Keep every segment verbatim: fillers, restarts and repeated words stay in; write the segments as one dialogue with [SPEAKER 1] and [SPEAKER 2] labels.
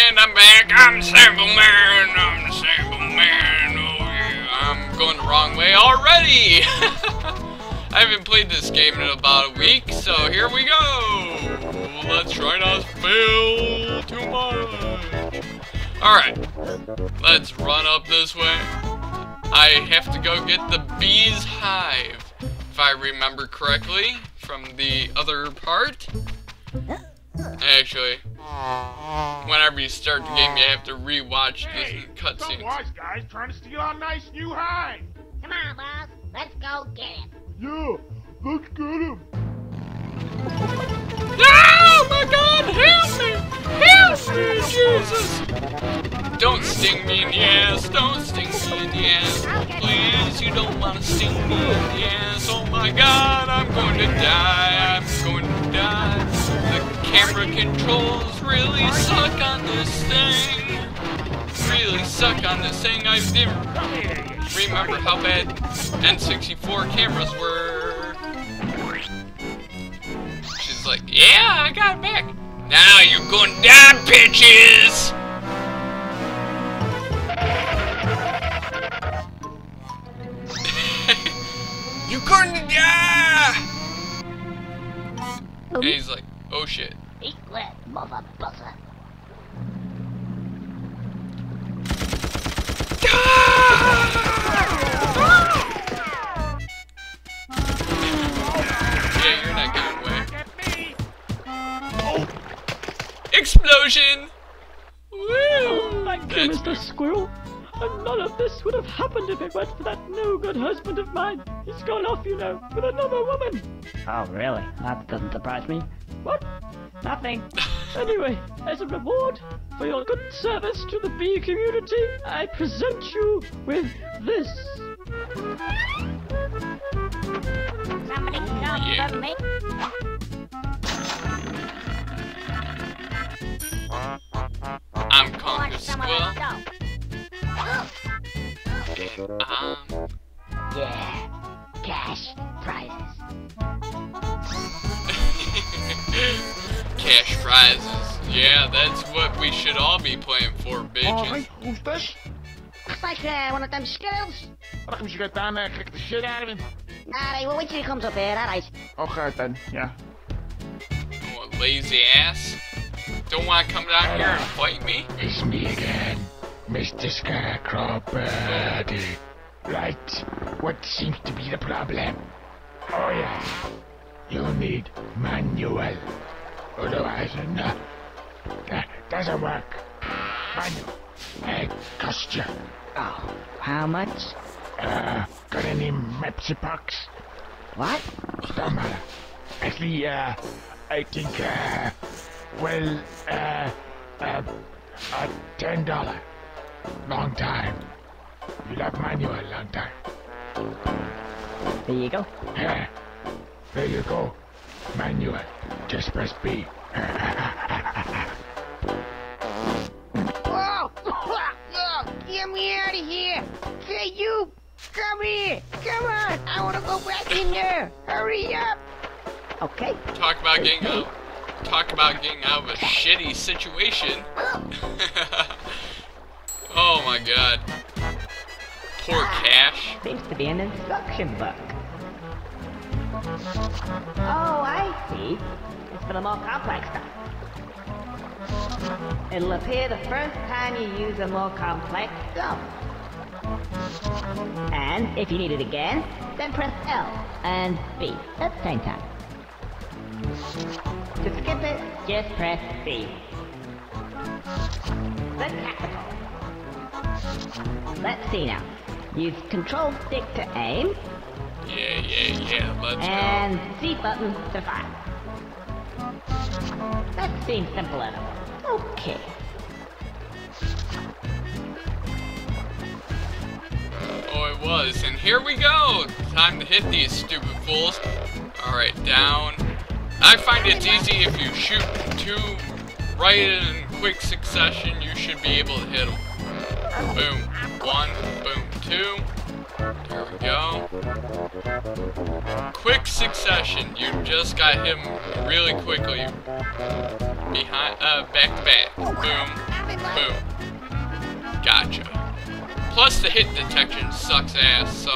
[SPEAKER 1] And I'm back. I'm thesampleman. I'm thesampleman. Oh yeah. I'm going the wrong way already. I haven't played this game in about a week, so here we go. Let's try not to fail too much. Alright. Let's run up this way. I have to go get the bee's hive, if I remember correctly, from the other part. Actually, whenever you start the game, you have to rewatch
[SPEAKER 2] hey,
[SPEAKER 1] the cutscenes.
[SPEAKER 2] Some wise guys trying to steal our nice new hive.
[SPEAKER 3] Come on, boss. Let's go get him.
[SPEAKER 2] Yeah, let's get him.
[SPEAKER 1] Oh my God! Help me! Help me, Jesus! Don't sting me in the ass! Don't sting me in the ass! Please, you don't want to sting me in the ass! Oh my God! I'm going to die! I'm going to die! The camera controls really suck on this thing! Really suck on this thing! I didn't remember how bad N sixty-four cameras were. She's like, yeah, I got it back. Now you're going to die, bitches! You're going to die! And he's like, oh shit.
[SPEAKER 3] Eat that, mother buzzer. Yeah, you're not getting away.
[SPEAKER 2] Oh.
[SPEAKER 1] Explosion! Woo!
[SPEAKER 4] Oh, thank you,
[SPEAKER 1] That's
[SPEAKER 4] Mister Squirrel. And none of this would have happened if it weren't for that no-good husband of mine. He's gone off, you know, with another woman.
[SPEAKER 5] Oh, really? That doesn't surprise me.
[SPEAKER 4] What?
[SPEAKER 5] Nothing.
[SPEAKER 4] Anyway, as a reward for your good service to the bee community, I present you with this.
[SPEAKER 3] Somebody come
[SPEAKER 1] Yeah.
[SPEAKER 3] for me.
[SPEAKER 1] I'm Conker
[SPEAKER 3] Watch some of that
[SPEAKER 1] Squirrel.
[SPEAKER 3] dough.
[SPEAKER 1] Um,
[SPEAKER 3] Yeah, cash prizes.
[SPEAKER 1] cash prizes. Yeah, that's what we should all be playing for, bitches.
[SPEAKER 2] Alright, who's this?
[SPEAKER 3] Looks like uh, one of them Skittles.
[SPEAKER 2] I reckon we should get down there and kick the shit out of him.
[SPEAKER 3] Alright, well, wait till he comes up here, alright.
[SPEAKER 2] Okay then, yeah.
[SPEAKER 1] Oh, lazy ass. Don't want to come down here and fight me?
[SPEAKER 2] It's me again, Mister Scarecrow Birdy. Right, what seems to be the problem? Oh yeah, you need manual. Otherwise, no, that doesn't work. Manual, it costs you.
[SPEAKER 5] Oh, how much?
[SPEAKER 2] Uh, got any Mepsi packs?
[SPEAKER 5] What?
[SPEAKER 2] Don't matter. Actually, uh, I think, uh, well, uh, uh, uh, ten dollar. Long time. You like manual, long time.
[SPEAKER 5] There you go.
[SPEAKER 2] Yeah. There you go. Manual. Just press B.
[SPEAKER 3] Whoa! Oh, get me out of here! Hey, you! Come here! Come on! I want to go back in there! Hurry up!
[SPEAKER 5] Okay.
[SPEAKER 1] Talk about getting out. Talk about getting out of a shitty situation. Oh my God. Poor Cash.
[SPEAKER 5] Seems to be an instruction book. Oh, I see. It's for the more complex stuff. It'll appear the first time you use a more complex zone. And if you need it again, then press L and B at the same time. To skip it, just press C. The capital. Let's see now. Use Control Stick to aim.
[SPEAKER 1] Yeah, yeah, yeah. Let's
[SPEAKER 5] And Z button to fire. That seems simple enough. Okay.
[SPEAKER 1] go. Oh, it was. And here we go. Time to hit these stupid fools. Alright, down. I find it's easy if you shoot two right in quick succession, you should be able to hit them. Boom. One, boom, two. There we go. Quick succession. You just got him really quickly. Behind, uh, back to back. Boom. Boom. Gotcha. Plus the hit detection sucks ass, so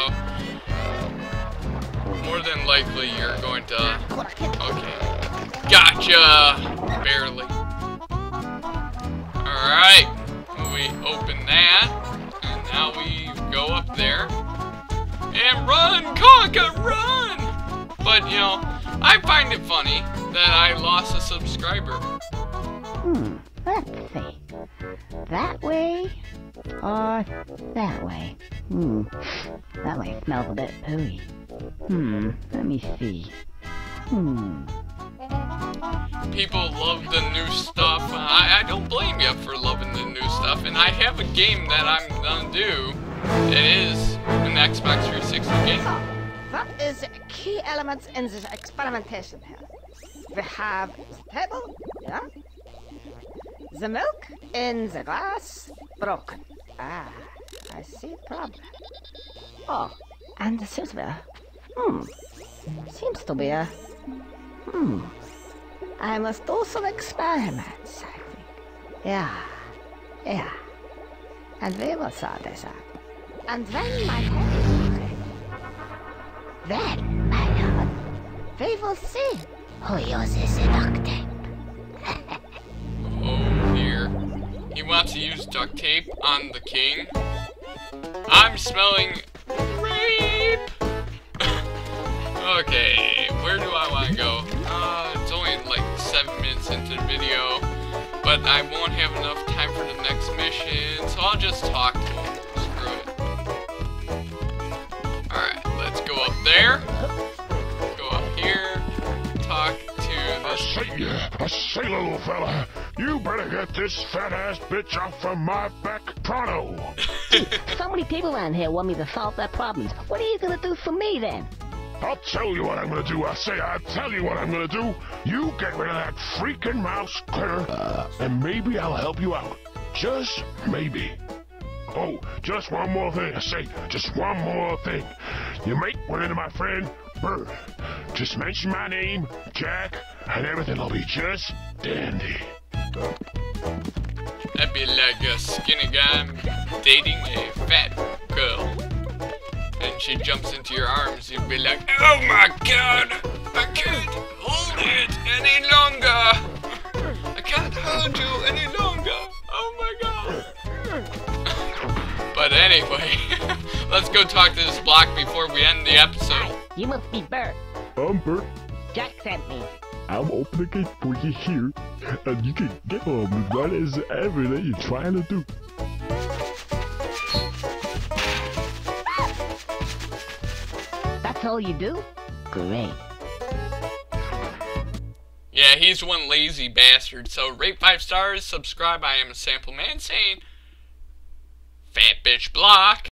[SPEAKER 1] more than likely you're going to... Okay. Gotcha! Barely. Alright. We open that. And now we go up there. And run! Conker, run! But, you know, I find it funny that I lost a subscriber.
[SPEAKER 5] Hmm, let's see. That way or that way? Hmm, that way smells a bit pooey. Hmm, let me see. Hmm.
[SPEAKER 1] People love the new stuff. I, I don't blame you for loving the new stuff. And I have a game that I'm gonna do. It is an Xbox three sixty game.
[SPEAKER 3] So, what is the key elements in this experimentation here? We have the table, yeah? The milk in the glass, broken. Ah, I see problem. Oh, and the silverware. Hmm, seems to be a... Hmm. I must do some experiments, I think. Yeah, yeah. And we will sort this out. And when my head is okay, then, my lord, we will see who uses the duct tape.
[SPEAKER 1] Oh dear. He wants to use duct tape on the king. I'm smelling rape! Okay, where do I want to go? Uh, it's only like seven minutes into the video, but I won't have enough time for the next mission, so I'll just talk to him. Screw it. Alright, let's go up there. Go up here. Talk to
[SPEAKER 2] I
[SPEAKER 1] this.
[SPEAKER 2] say, I say, little fella, you better get this fat-ass bitch off from my back pronto.
[SPEAKER 5] So many people around here want me to solve their problems. What are you gonna do for me then?
[SPEAKER 2] I'll tell you what I'm gonna do. I say, I'll tell you what I'm gonna do. You get rid of that freaking mouse critter, uh, and maybe I'll help you out. Just maybe. Oh, just one more thing. I say, just one more thing. You might run into my friend, Burt. Just mention my name, Jack, and everything will be just dandy.
[SPEAKER 1] That'd be like a skinny guy dating a fat girl. And she jumps into your arms, you'd be like, oh my god! I can't hold it any longer! I can't hold you any longer! Oh my god! But anyway, let's go talk to this block before we end the episode.
[SPEAKER 5] You must be Burt.
[SPEAKER 6] I'm Burt.
[SPEAKER 5] Jack sent me.
[SPEAKER 6] I'm opening the gate for you here, and you can get home as right as ever that you're trying to do.
[SPEAKER 5] That's all you do? Great.
[SPEAKER 1] Yeah, he's one lazy bastard. So rate five stars, subscribe. I am a sample man saying, fat bitch block.